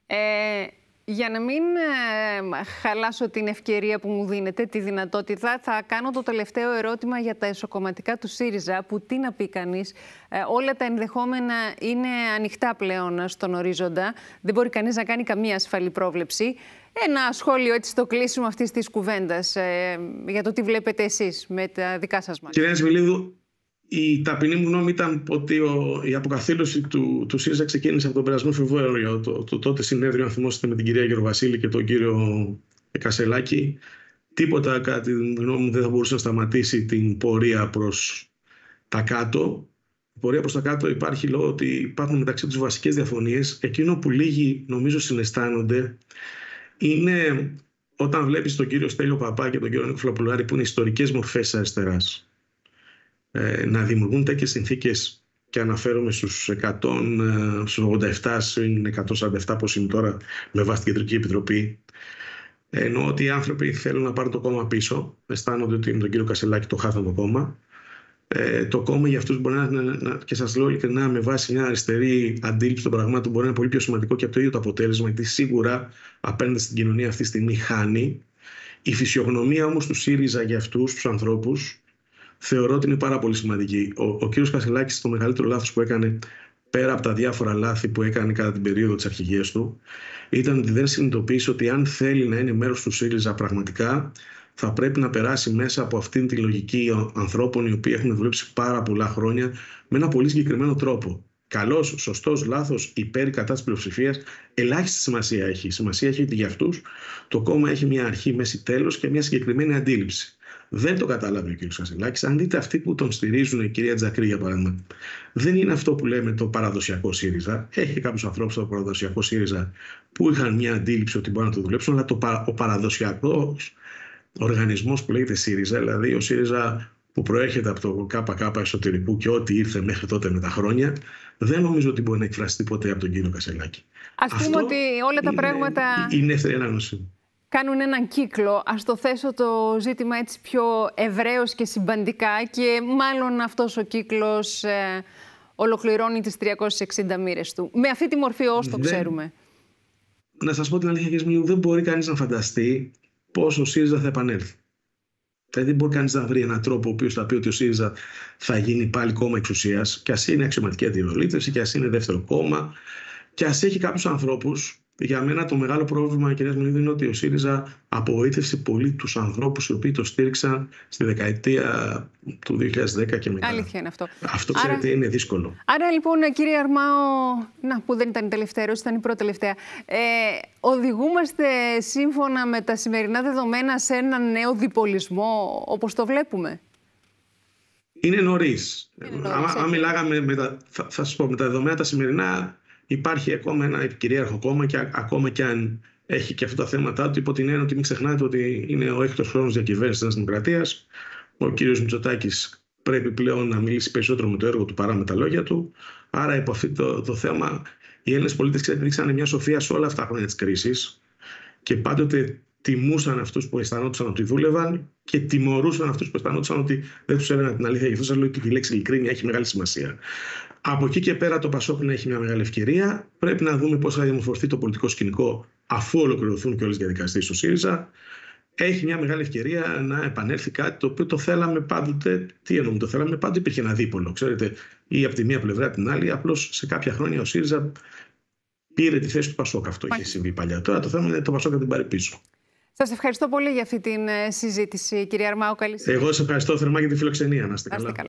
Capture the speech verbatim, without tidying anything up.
Ε, για να μην ε, χαλάσω την ευκαιρία που μου δίνετε, τη δυνατότητα, θα κάνω το τελευταίο ερώτημα για τα εσωκομματικά του ΣΥΡΙΖΑ, που τι να πει κανείς, ε, όλα τα ενδεχόμενα είναι ανοιχτά πλέον στον ορίζοντα. Δεν μπορεί κανείς να κάνει καμία ασφαλή πρόβλεψη. Ένα σχόλιο έτσι στο κλείσιμο αυτής της κουβέντας ε, για το τι βλέπετε εσείς με τα δικά σας μάτια. Κυρία Σμιλίδου, η ταπεινή μου γνώμη ήταν ότι ο, η αποκαθήλωση του, του ΣΥΡΙΖΑ ξεκίνησε από τον περασμένο Φεβρουάριο. Το, το τότε συνέδριο, αν θυμόσαστε, με την κυρία Γεροβασίλη και τον κύριο Κασελάκη. Τίποτα, κατά τη γνώμη μου, δεν θα μπορούσε να σταματήσει την πορεία προς τα κάτω. Η πορεία προς τα κάτω υπάρχει λόγω ότι υπάρχουν μεταξύ τους βασικές διαφωνίες. Εκείνο που λίγοι νομίζω συναισθάνονται είναι όταν βλέπεις τον κύριο Στέλιο Παπά και τον κύριο Νίκο Φλαπουλάρη, που είναι ιστορικές μορφές της αριστεράς, ε, να δημιουργούν τέτοιες συνθήκες, και αναφέρομαι στους εκατό, στους ογδόντα επτά, είναι εκατόν σαράντα επτά πώς είναι τώρα με βάση την Κεντρική Επιτροπή. Ενώ ότι οι άνθρωποι θέλουν να πάρουν το κόμμα πίσω, αισθάνονται ότι με τον κύριο Κασελάκη το χάθαν το κόμμα. Ε, το κόμμα για αυτούς μπορεί να, να, να, και σας λέω ειλικρινά, με βάση μια αριστερή αντίληψη των πραγμάτων, μπορεί να είναι πολύ πιο σημαντικό και από το ίδιο το αποτέλεσμα, γιατί σίγουρα απέναντι στην κοινωνία αυτή τη στιγμή χάνει. Η φυσιογνωμία όμως του ΣΥΡΙΖΑ για αυτούς τους ανθρώπους θεωρώ ότι είναι πάρα πολύ σημαντική. Ο, ο κύριος Κασελάκης, το μεγαλύτερο λάθος που έκανε, πέρα από τα διάφορα λάθη που έκανε κατά την περίοδο της αρχηγίας του, ήταν ότι δεν συνειδητοποίησε ότι αν θέλει να είναι μέρος του ΣΥΡΙΖΑ πραγματικά, θα πρέπει να περάσει μέσα από αυτήν τη λογική ανθρώπων οι οποίοι έχουν δουλέψει πάρα πολλά χρόνια με ένα πολύ συγκεκριμένο τρόπο. Καλός, σωστός, λάθος, υπέρ, κατά της πλειοψηφίας, ελάχιστη σημασία έχει. Σημασία έχει ότι για αυτούς το κόμμα έχει μια αρχή, μέση, τέλος και μια συγκεκριμένη αντίληψη. Δεν το κατάλαβε ο κ. Κασελάκης. Αν δείτε αυτοί που τον στηρίζουν, η κυρία Τζακρή για παράδειγμα, δεν είναι αυτό που λέμε το παραδοσιακό ΣΥΡΙΖΑ. Έχει κάποιους ανθρώπους στο παραδοσιακό ΣΥΡΙΖΑ που είχαν μια αντίληψη ότι μπορούν να το δουλέψουν, αλλά το, ο παραδοσιακός οργανισμός που λέγεται ΣΥΡΙΖΑ, δηλαδή ο ΣΥΡΙΖΑ που προέρχεται από το ΚΚ εσωτερικού και ό,τι ήρθε μέχρι τότε με τα χρόνια, δεν νομίζω ότι μπορεί να εκφραστεί ποτέ από τον κύριο Κασελάκη. Ας πούμε αυτό ότι όλα τα είναι, πράγματα είναι εύθερη ανάγνωση. Κάνουν έναν κύκλο. Ας το θέσω το ζήτημα έτσι πιο ευρέως και συμπαντικά, και μάλλον αυτός ο κύκλος ε, ολοκληρώνει τις τριακόσιες εξήντα μοίρες του. Με αυτή τη μορφή ως το ξέρουμε. Να σας πω την αλήθεια, κύριε Σμιλίδου, δεν μπορεί κανείς να φανταστεί πώς ο ΣΥΡΙΖΑ θα επανέλθει. Δηλαδή, δεν μπορεί κανείς να βρει έναν τρόπο ο οποίος θα πει ότι ο ΣΥΡΙΖΑ θα γίνει πάλι κόμμα εξουσίας, και ας είναι αξιωματική αντιπολίτευση, και ας είναι δεύτερο κόμμα, και ας έχει κάποιους ανθρώπους. Για μένα το μεγάλο πρόβλημα, κυρία Σμιλίδου, είναι ότι ο ΣΥΡΙΖΑ απογοήτευσε πολύ τους ανθρώπους οι οποίοι το στήριξαν στη δεκαετία του δύο χιλιάδες δέκα και μετά. Αλήθεια είναι αυτό. Αυτό, ξέρετε, άρα, είναι δύσκολο. Άρα λοιπόν, κύριε Αρμάο, να, που δεν ήταν η τελευταία ερώτηση, ήταν η πρώτη τελευταία. Ε, οδηγούμαστε σύμφωνα με τα σημερινά δεδομένα σε έναν νέο διπολισμό, όπως το βλέπουμε? Είναι νωρίς. Αν μιλάγαμε με τα, θα, θα σας πω, με τα δεδομένα τα σημερινά, υπάρχει ακόμα ένα επικυρίαρχο κόμμα, και ακόμα και αν έχει και αυτά τα θέματα του, υπό την έννοια ότι μην ξεχνάτε ότι είναι ο έκτος χρόνος διακυβέρνησης της Δημοκρατίας. Ο κύριος Μητσοτάκης πρέπει πλέον να μιλήσει περισσότερο με το έργο του παρά με τα λόγια του. Άρα, υπό αυτό το, το θέμα, οι Έλληνες πολίτες έδειξαν μια σοφία σε όλα αυτά τα χρόνια της κρίσης και πάντοτε τιμούσαν αυτούς που αισθανόντουσαν ότι δούλευαν και τιμωρούσαν αυτούς που αισθανόντουσαν ότι δεν τους έλεγαν την αλήθεια. Γι' αυτό σας λέω ότι η λέξη ειλικρίνεια έχει μεγάλη σημασία. Από εκεί και πέρα το ΠΑΣΟΚ να έχει μια μεγάλη ευκαιρία. Πρέπει να δούμε πώς θα διαμορφωθεί το πολιτικό σκηνικό αφού ολοκληρωθούν και όλες οι διαδικασίες του ΣΥΡΙΖΑ. Έχει μια μεγάλη ευκαιρία να επανέλθει κάτι το οποίο το θέλαμε πάντοτε. Τι εννοούμε, το θέλαμε πάντοτε, υπήρχε ένα δίπολο, ξέρετε, ή από τη μία πλευρά την άλλη. Απλώς σε κάποια χρόνια ο ΣΥΡΙΖΑ πήρε τη θέση του ΠΑΣΟΚ. Αυτό είχε συμβεί παλιά. Τώρα το θέμα είναι το ΠΑΣΟΚ να την πάρει πίσω. Σας ευχαριστώ πολύ για αυτή τη συζήτηση, κύριε Αρμάο. Καλή συνέχεια. Εγώ σας ευχαριστώ θερμά για τη φιλοξενία. Να είστε καλά.